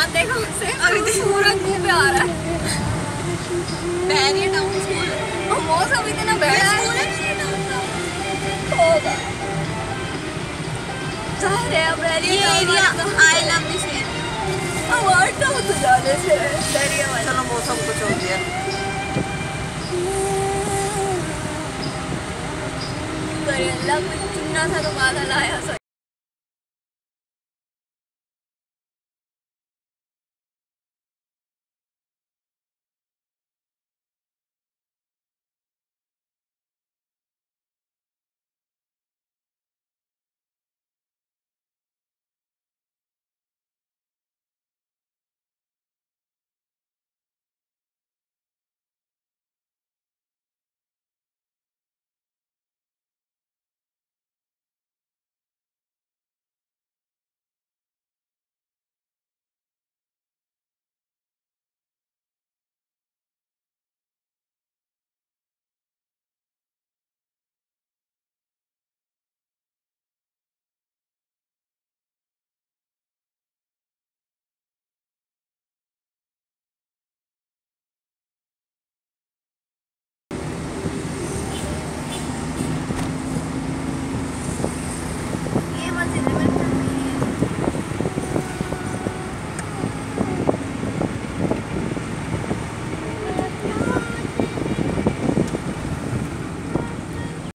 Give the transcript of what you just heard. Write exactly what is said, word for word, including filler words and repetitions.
देखो उसे सूरज मुंह पे आ रहा है। बहरिया टाउन स्कूल और मौसम इतना बड़ा है होगा जाहिर है। अब ये area I love this area. Award तो तो जाने से बहरिया वाला। चलो मौसम कुछ हो गया। अल्लाह कुछ चुनना था तो बादल आया।